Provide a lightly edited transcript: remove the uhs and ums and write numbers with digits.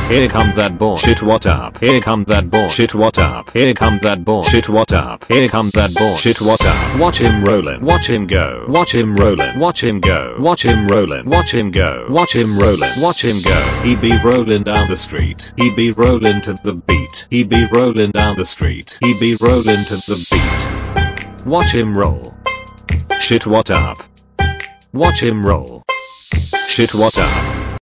Here come that bullshit, what up? Here come that bullshit, what up? Here come that bullshit, what up? Here come that bullshit, what up? Watch him rollin', watch him go, watch him rollin', watch him go, watch him rollin', watch him go, watch him rollin', watch him go. He be rollin' down the street, he be rollin' to the beat, he be rollin' down the street, he be rollin' to the beat. Watch him roll. Shit, what up? Watch him roll. Shit, what up?